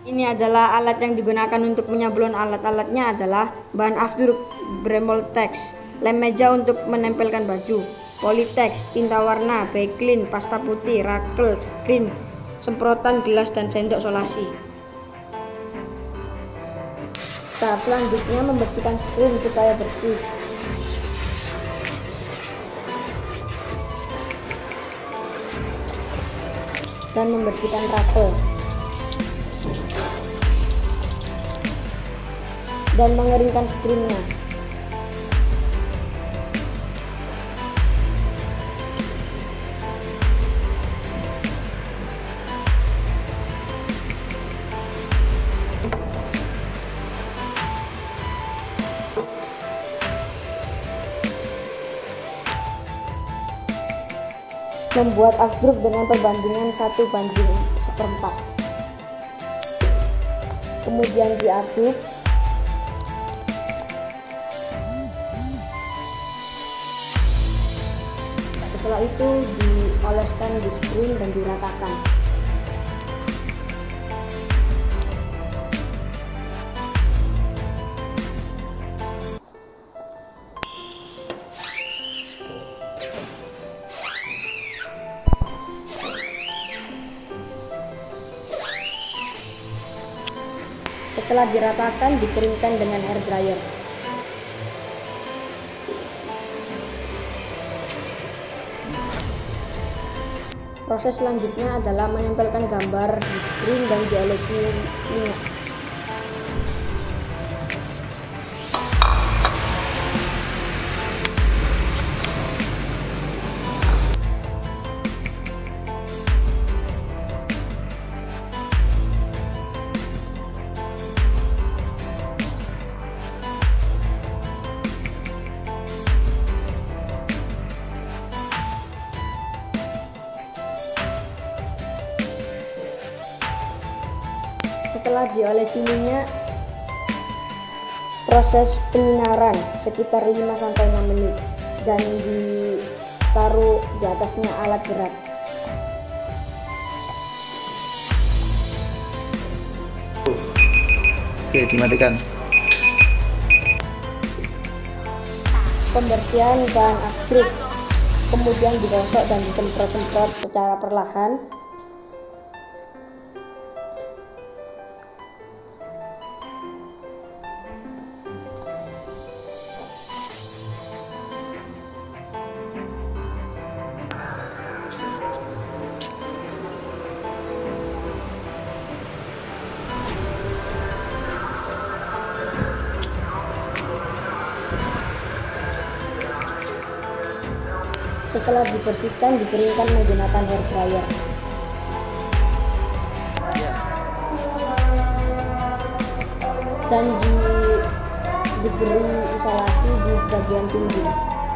Ini adalah alat yang digunakan untuk menyablon. Alat-alatnya adalah bahan after Bremoltex, lem meja untuk menempelkan baju, Polytex, tinta warna, backlin, pasta putih, rakel, screen, semprotan gelas dan sendok solasi. Tahap selanjutnya membersihkan screen supaya bersih. Dan membersihkan rakel. Dan mengeringkan screennya. Membuat afdruk dengan perbandingan 1:1/4. Kemudian diaduk. Setelah itu dioleskan di screen dan diratakan. Setelah diratakan, dikeringkan dengan hair dryer. Proses selanjutnya adalah menempelkan gambar di screen dan diolesi minyak. Setelah diolesi minyak, proses penyinaran sekitar 5-6 menit dan ditaruh di atasnya alat berat. Oke, dimatikan. Pembersihan bahan afdruk, kemudian digosok dan disemprot-semprot secara perlahan. Setelah dibersihkan, dikeringkan menggunakan hair dryer. Dan diberi isolasi di bagian pinggir.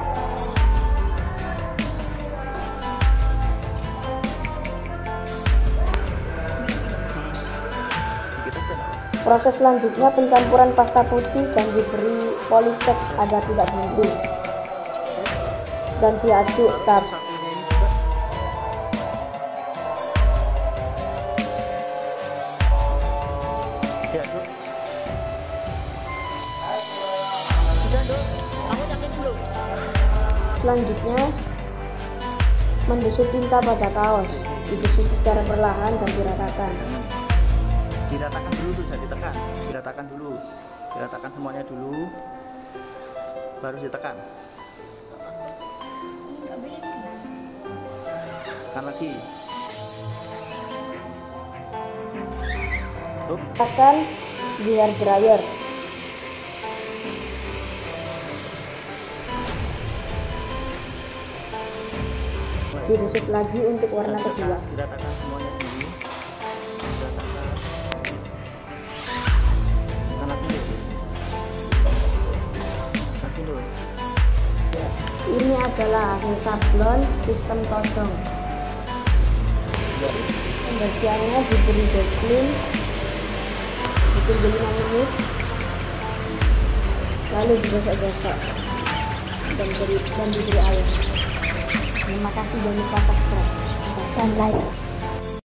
Proses selanjutnya pencampuran pasta putih dan diberi Polytex agar tidak berlebih. Dan diaduk tahap selanjutnya mendusuk tinta pada kaos, didusuk secara perlahan dan diratakan. Diratakan dulu tuh, jangan ditekan. Diratakan dulu, diratakan semuanya dulu, baru ditekan. Tekan lagi. Tekan di hair dryer. Digosok lagi untuk warna kedua. Diratakan semuanya dulu. Diratakan. Tekan lagi dulu. Lagi dulu. Ini adalah hasil sablon sistem todong. Pembersihannya diberi backlin, ditunggu 5 menit, lalu digosok-gosok dan diberi air. Terima kasih, jangan lupa subscribe dan like.